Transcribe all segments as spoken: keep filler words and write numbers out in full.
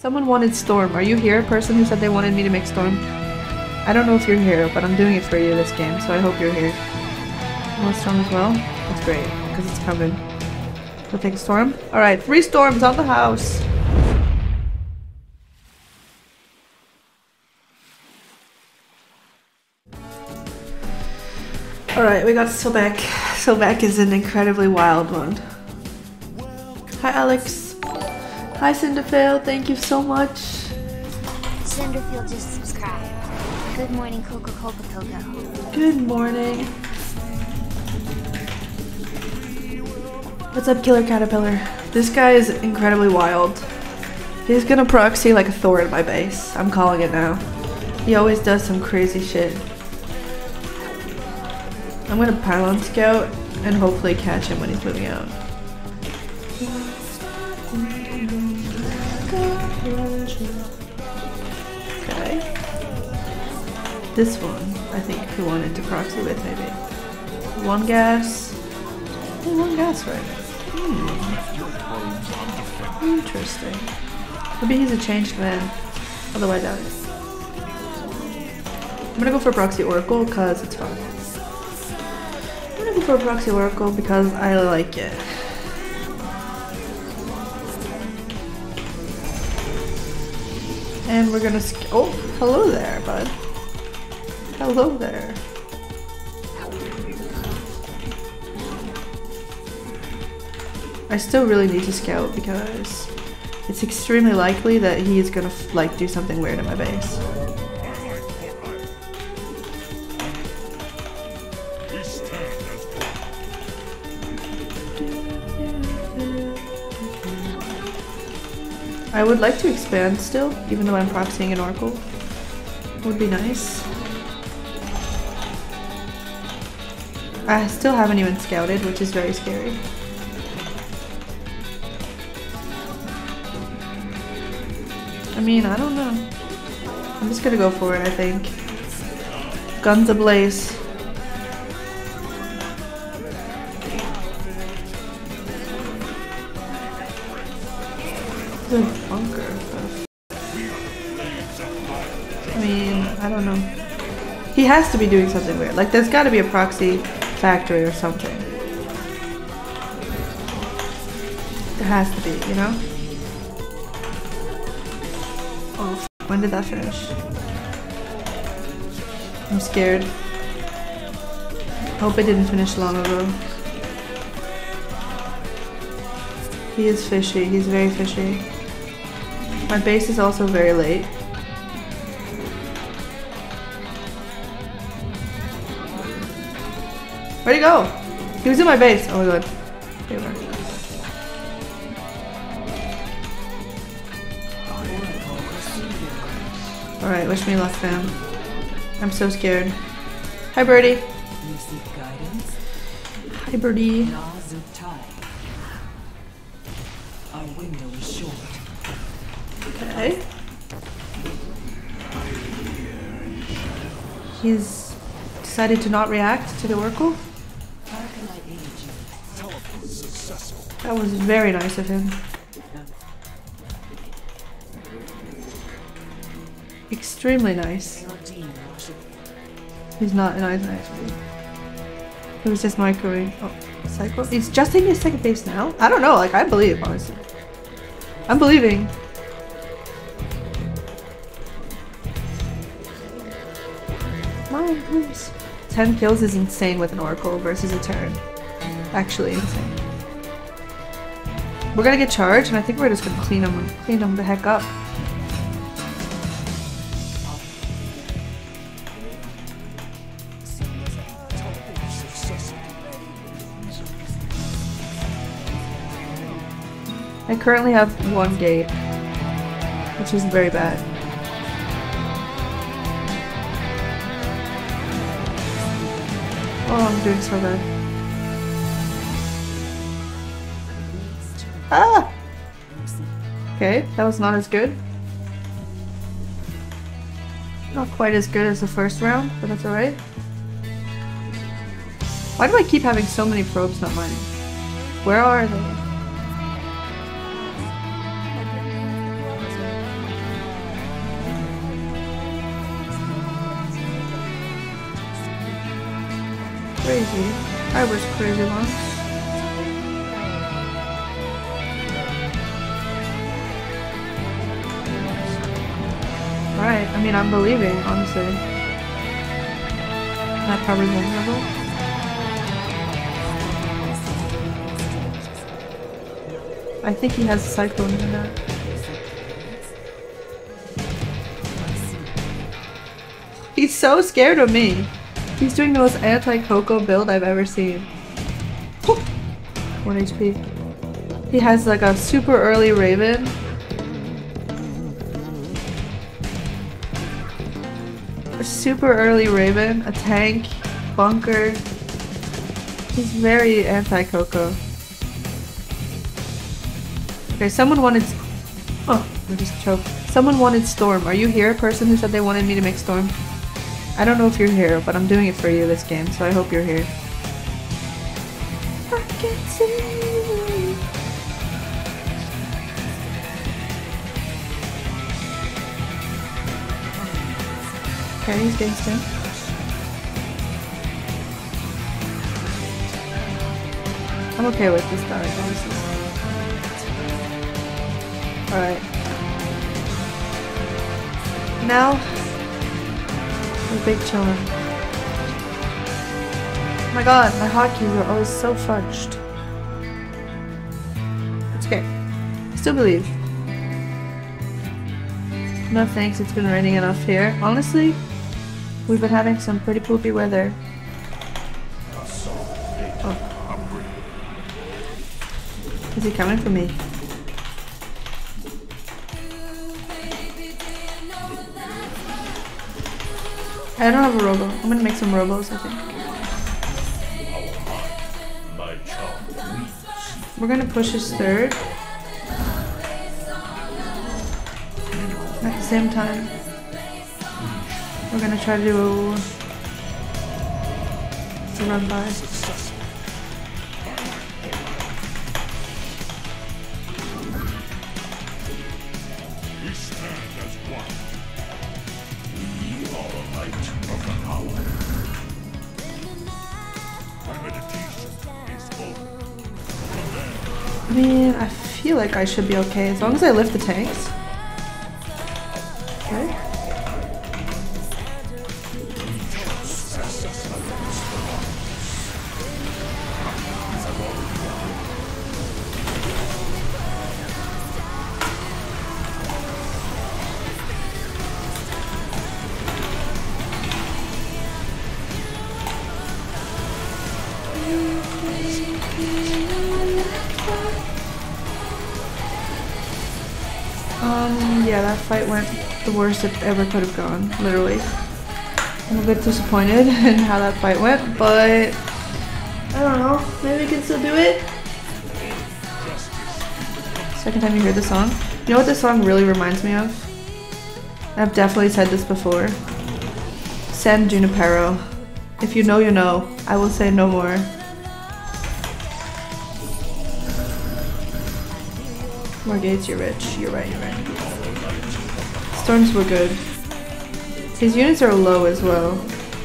Someone wanted Storm. Are you here, person who said they wanted me to make Storm? I don't know if you're here, but I'm doing it for you this game, so I hope you're here. You want Storm as well? That's great, because it's coming. We'll take a Storm. Alright, three Storms on the house. Alright, we got Sobek. Sobek is an incredibly wild one. Hi Alex. Hi Cinderfield, thank you so much. Cinderfield just subscribed. Good morning, Coco Coco Coco. Good morning. What's up, Killer Caterpillar? This guy is incredibly wild. He's gonna proxy like a Thor in my base. I'm calling it now. He always does some crazy shit. I'm gonna pylon scout and hopefully catch him when he's moving out. Okay. This one, I think we wanted to proxy with maybe. One gas. Oh, one gas right. Hmm. Interesting. Maybe he's a changed man. Although I doubt it. I'm gonna go for proxy oracle because it's fun. I'm gonna go for proxy oracle because I like it. And we're gonna sk- oh, hello there, bud. Hello there. I still really need to scout because it's extremely likely that he is gonna f like do something weird in my base. I would like to expand still, even though I'm proxying an oracle. Would be nice. I still haven't even scouted, which is very scary. I mean, I don't know. I'm just gonna go for it, I think. Guns ablaze. The bunker. I mean, I don't know. He has to be doing something weird. Like, there's gotta be a proxy factory or something. There has to be, you know? Oh, f when did that finish? I'm scared. Hope it didn't finish long ago. He is fishy. He's very fishy. My base is also very late. Where'd he go? He was in my base. Oh my god. Here we are. Alright, wish me luck, fam. I'm so scared. Hi, Birdie. Hi, Birdie. Okay. He's decided to not react to the oracle. That was very nice of him. Extremely nice. He's not nice actually. He was just microwave. Oh, cycle. He's just taking his second base now? I don't know, like I believe, honestly. I'm believing. Mine, please. ten kills is insane with an oracle versus a Terran. Actually insane. We're gonna get charged, and I think we're just gonna clean them, clean them the heck up. I currently have one gate, which is very bad. Oh, I'm doing so bad. Ah! Okay, that was not as good. Not quite as good as the first round, but that's alright. Why do I keep having so many probes not mining? Where are they? crazy. I was crazy once. Right, I mean, I'm believing, honestly. Not probably vulnerable. I think he has a cyclone in that. He's so scared of me. He's doing the most anti-Coco build I've ever seen. one H P. He has like a super early Raven. A super early Raven, a tank, bunker. He's very anti-Coco. Okay, someone wanted... Oh, I just choked. Someone wanted Storm. Are you here, person who said they wanted me to make Storm? I don't know if you're here, but I'm doing it for you this game, so I hope you're here. I can see you. Okay, he's gangsta. I'm okay with this guy, honestly. Alright. Now, we're big chillin'. Oh my god, my hotkeys are always so fudged. It's okay. I still believe. No thanks, it's been raining enough here. Honestly, we've been having some pretty poopy weather. Oh. Is he coming for me? I don't have a robo. I'm gonna make some robos, I think. We're gonna push his third. At the same time, we're gonna try to do a run by. I mean, I feel like I should be okay as long as I lift the tanks. Okay. Um, yeah, that fight went the worst it ever could have gone, literally. I'm a bit disappointed in how that fight went, but I don't know, maybe we can still do it. Second time you hear the song. You know what this song really reminds me of? I've definitely said this before. San Junipero. If you know, you know. I will say no more. More gates, you're rich. You're right, you're right. Storms were good. His units are low as well.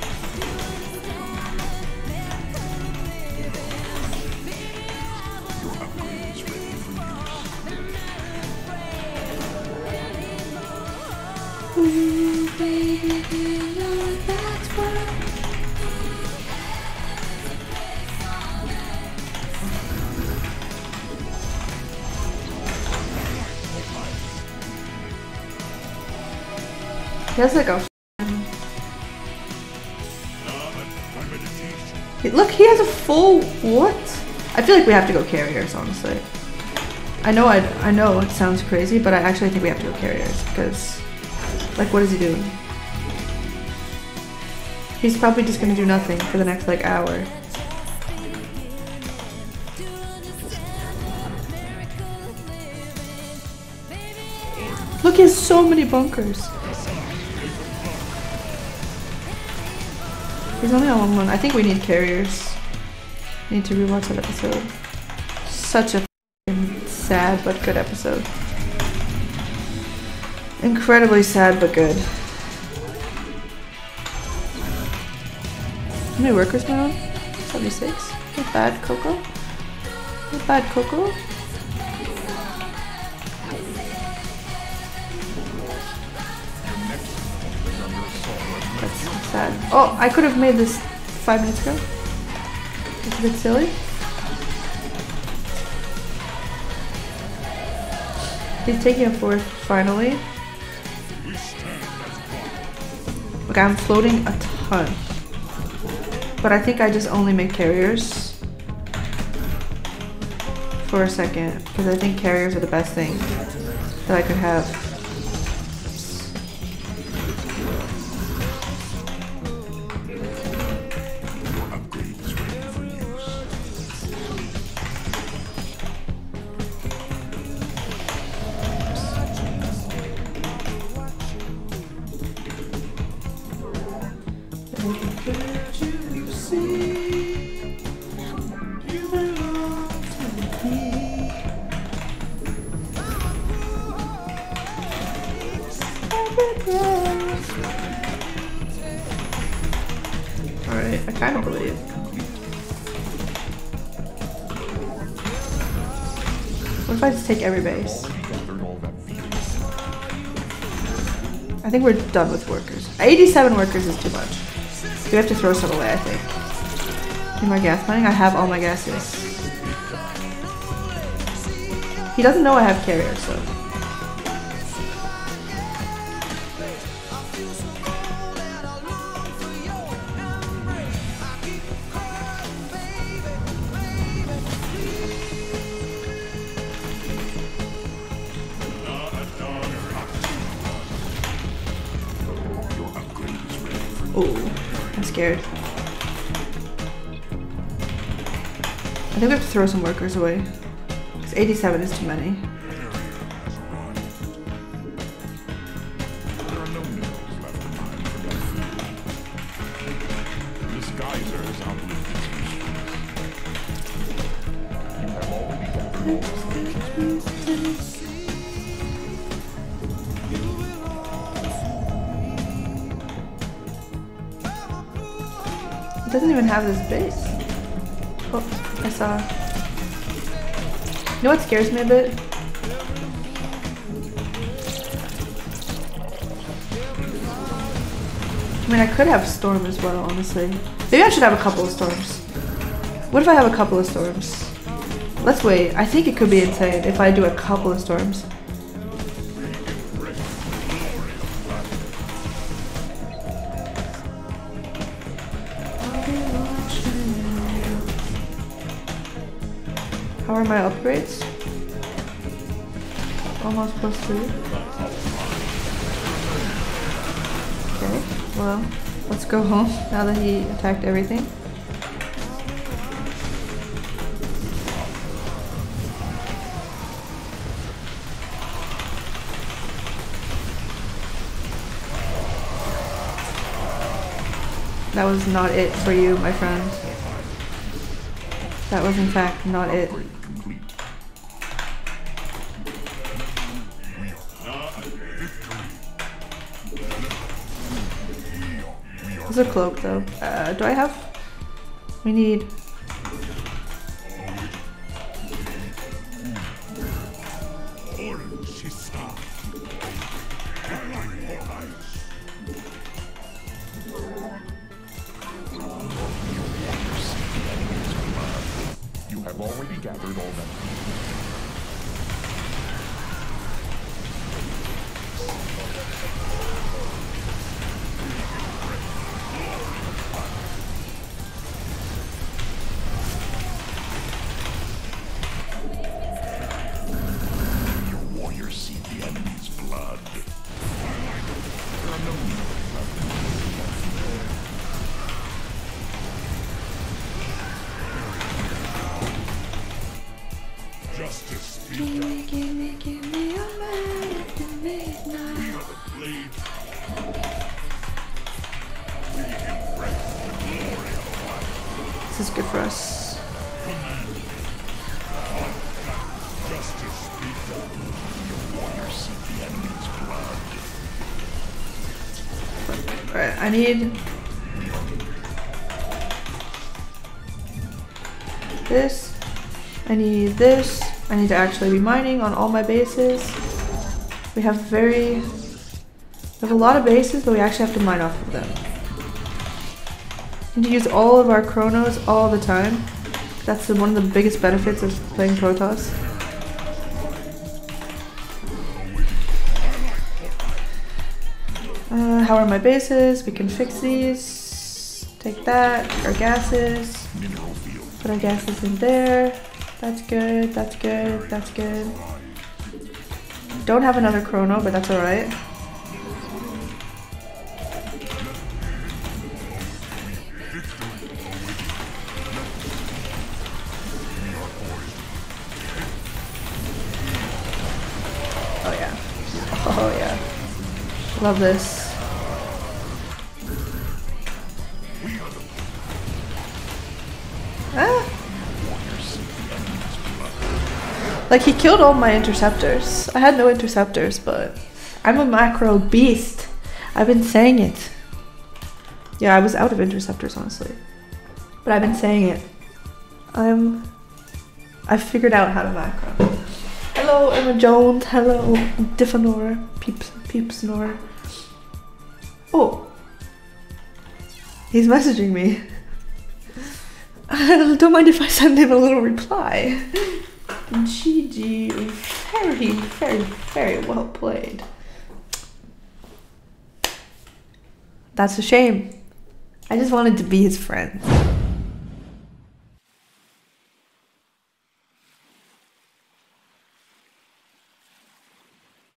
He has like a look, he has a full what? I feel like we have to go carriers, honestly. I know I I know it sounds crazy, but I actually think we have to go carriers because like what is he doing? He's probably just gonna do nothing for the next like hour. Look, he has so many bunkers. He's only on one. I think we need carriers. Need to rewatch that episode. Such a f***ing sad but good episode. Incredibly sad but good. How many workers am I on? seventy-six. Not bad, Coco. Not bad, Coco. That's sad. Oh, I could have made this five minutes ago. It's a bit silly. He's taking a fourth, finally. Okay, I'm floating a ton. But I think I just only make carriers. For a second. Because I think carriers are the best thing that I could have. Alright, I kind of believe. What if I just take every base? I think we're done with workers. eighty-seven workers is too much. We have to throw some away, I think. Need more gas mining? I have all my gases. He doesn't know I have carriers, so. Oh, I'm scared. I think we have to throw some workers away. Because eighty-seven is too many. There are no minerals left in mine for that food. This geyser is outlived its usefulness. You have already gathered all It doesn't even have this base. Oh, I saw. You know what scares me a bit? I mean, I could have storm as well, honestly. Maybe I should have a couple of storms. What if I have a couple of storms? Let's wait. I think it could be insane if I do a couple of storms. How are my upgrades? Almost plus two. Okay, well, let's go home now that he attacked everything. That was not it for you, my friend. That was in fact not it. There's a cloak though. Uh, do I have? We need. You have already gathered all that. Your warriors see the enemy's blood. There are no minerals left in justice. Gimme, gimme, gimme a light at the midnight. This is good for us. Justice be done. Your warriors see the enemy's blood. Alright, I need. this. I need this. I need to actually be mining on all my bases. We have very... We have a lot of bases, but we actually have to mine off of them. We need to use all of our chronos all the time. That's the, one of the biggest benefits of playing Protoss. Uh, how are my bases? We can fix these. Take that. Our gases. Put our gases in there. That's good. That's good. That's good. Don't have another chrono, but that's alright. Oh yeah. Oh yeah. Love this. Ah. Like, he killed all my interceptors. I had no interceptors, but I'm a macro beast. I've been saying it. Yeah, I was out of interceptors, honestly. But I've been saying it. I'm... I've figured out how to macro. Hello, Emma Jones. Hello, Diffanor. Peeps, Peepsnor. Oh. He's messaging me. Don't mind if I send him a little reply. G G, very, very, very well played. That's a shame. I just wanted to be his friend.